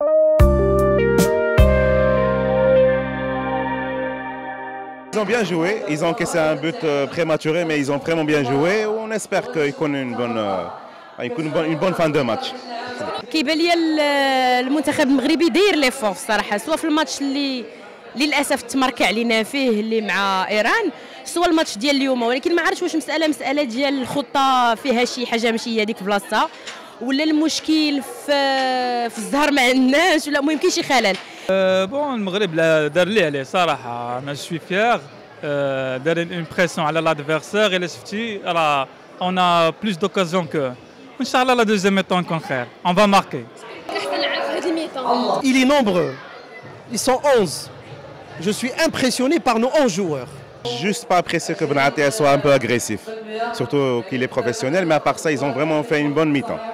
Ils ont bien joué, ils ont encaissé un but prématuré, mais ils ont vraiment bien joué. On espère qu'ils connaissent une bonne fin de match. كيبان لي المنتخب المغربي داير لي فور الصراحه، سواء في الماتش اللي للاسف تماركا علينا فيه اللي مع ايران، سواء الماتش ديال اليوم. ولكن ما عرفتش واش مساله ديال الخطه فيها شي حاجه ماشي هي ديك بلاصتها، ولا المشكل في الزهر ما عندناش، ولا المهم كاين شي خلل. بون المغرب دار لي عليه صراحه، انا سوي فيير، دار اون بريسيون على لادفيرسير. الا شفتي راه اون ا بلوس دوكازيون كو ان شاء الله لا دوزيام ميطون نكون خير، اون فا ماركي. Il est nombreux, ils sont 11. Je suis impressionné par nos 11 joueurs. Juste pas apprécié que Benatia soit un peu agressif, surtout qu'il est professionnel, mais à part ça, ils ont vraiment fait une bonne mi-temps.